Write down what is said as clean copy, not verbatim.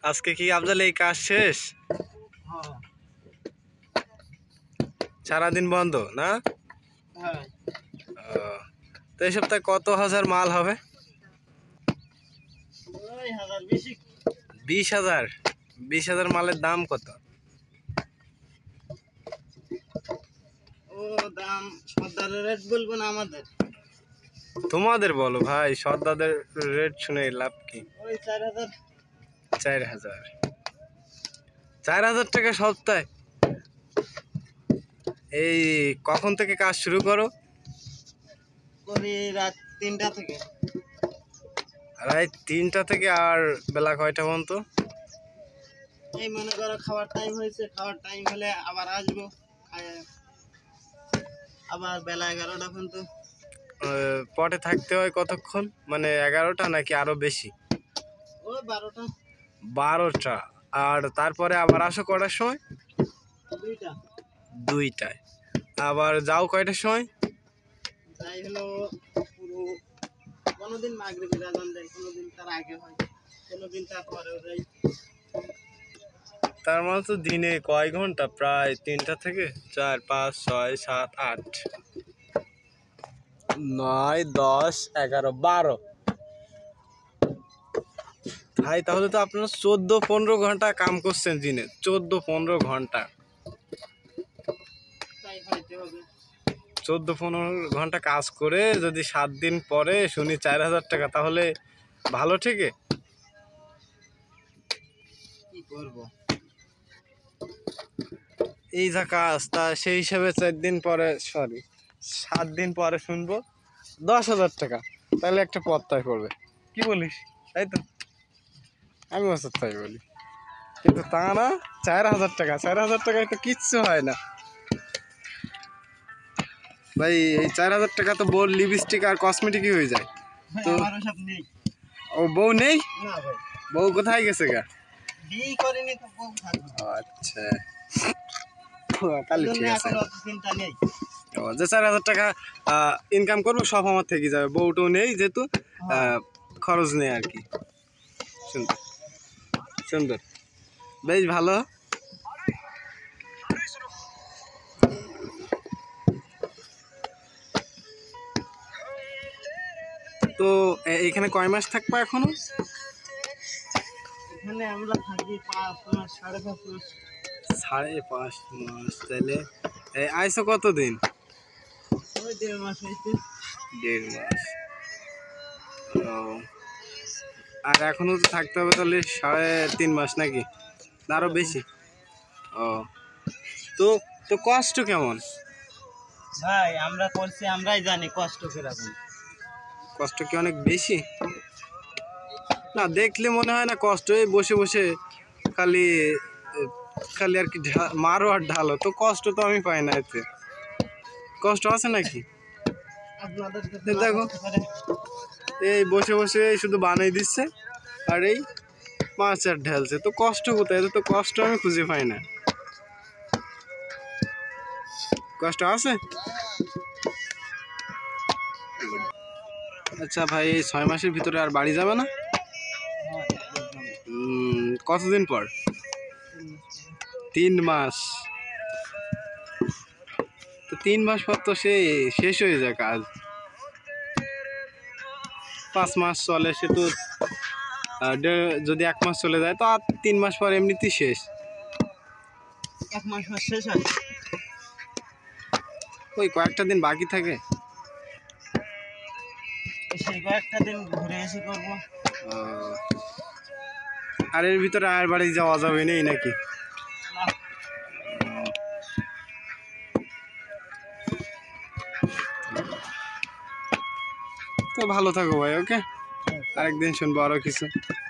আজকে কি আফজাল এই কাজ শেষ? সারাদিন বন্ধ না? তো এই সপ্তাহে কত হাজার মাল হবে? 20,000। 20,000 মালের দাম কত? দাম সর্দারের রেট বলবো না আমাদের? তোমাদের বলো ভাই, সর্দারদের রেট শুনে লাভ কি? ওই 4,000। 4,000। 4,000 টাকা সপ্তাহে? এই কখন থেকে কাজ শুরু করো? করি রাত 3টা থেকে। রাত 3টা থেকে আর বেলা কয়টা পর্যন্ত? এই মনে করো খাওয়ার টাইম হয়েছে, খাওয়ার টাইম হলে আবার আসবো, আবার বেলা 11টা পর্যন্ত। পটে থাকতে হয় কতক্ষণ, মানে 11টা নাকি আরো বেশি? ওই 12টা। 12টা। আর তারপরে আবার আসো কটার সময়? 2টা। 2টায়। আবার যাও কয়টার সময়? যাই হলো পুরো কোনোদিন মাগরিবের আজান দেয়, কোনোদিন তার আগে হয়, কোনোদিন তার পরেও যাই। তার মানে তো দিনে কয় ঘন্টা? প্রায় 3টা থেকে 4, 5, 6, 7, 8, 9, 10, 11, 12। ভাই তাহলে তো আপনারা 14-15 ঘন্টা কাম করছেন দিনে। 14-15 ঘন্টা। তাই হইতে হবে। 14-15 ঘন্টা কাজ করে যদি 7 দিন পরে শুনি 4,000 টাকা, তাহলে ভালো ঠিকই? কি করবো? এই যা কাজ, তা সেই হিসাবে 7 দিন পরে শুনবো 10,000 টাকা, তাহলে একটা পত্তায় পড়বে। কি বলিস? তাই তো আমি বছর তাই বলি, কিন্তু তা না। 4,000 টাকা, 4,000 টাকায় তো কিচ্ছু হয় না ভাই। এই 4,000 টাকা তো বউ লিপস্টিক আর কসমেটিকই হয়ে যায়। তো আমারও সব নেই। ও বউ নেই? না ভাই, বউ কোথায় গেছে গা? বিয়ে করেনি তো বউ থাকবে। আচ্ছা, তাহলে ঠিক আছে। এখন অত চিন্তা নেই। যে 4,000 টাকা ইনকাম করবো সব আমার থেকে যাবে, বউটাও নেই যেহেতু, খরচ নেই আর কি। সুন্দর সুন্দর, বেশ ভালো। তো এখানে কয় মাস থাকবো এখনো? এখানে আমরা থাকি 5 মাস, 5.5 মাস। 5.5 মাস? তাহলে আইসো কতদিন? ওই 1.5 মাস হয়েছে। 1.5 মাস। ও, আর এখনো তো থাকতে হবে তাহলে 3.5 মাস নাকি, না আরো বেশি? ও, তো তো কষ্ট কেমন? ভাই আমরা করছি, আমরাই জানি কষ্ট কিরকম। কষ্ট কি অনেক বেশি? না, দেখলে মনে হয় না কষ্ট। এই বসে বসে খালি খালি আর কি মারো আর ঢালো, তো কষ্ট তো আমি পাই না এতে। কষ্ট আছে নাকি? দেখো, এই বসে বসে শুধু বানাই দিচ্ছে আর এই মাছ আর ঢালছে, তো কষ্ট কোথায়? এতে তো কষ্ট আমি খুঁজে পাই না। কষ্ট আছে? আচ্ছা ভাই, এই 6 মাসের ভিতরে আর বাড়ি যাবে না? কতদিন পর? 3 মাস। তো 3 মাস পর তো সে শেষ হয়ে যায় কাজ। 5 মাস চলে, সে তো যদি 1 মাস চলে যায় তো আর 3 মাস পর এমনিতেই শেষ। 1 মাস পর শেষ হয়। ওই কয়েকটা দিন বাকি থাকে, সেই কয়েকটা দিন ঘুরে এসে করবো। আর এর ভিতরে আর বাড়ি যাওয়া যাবে নেই নাকি? তো ভালো থাকো ভাই, ওকে? আরেকদিন শুনবো আরো কিছু।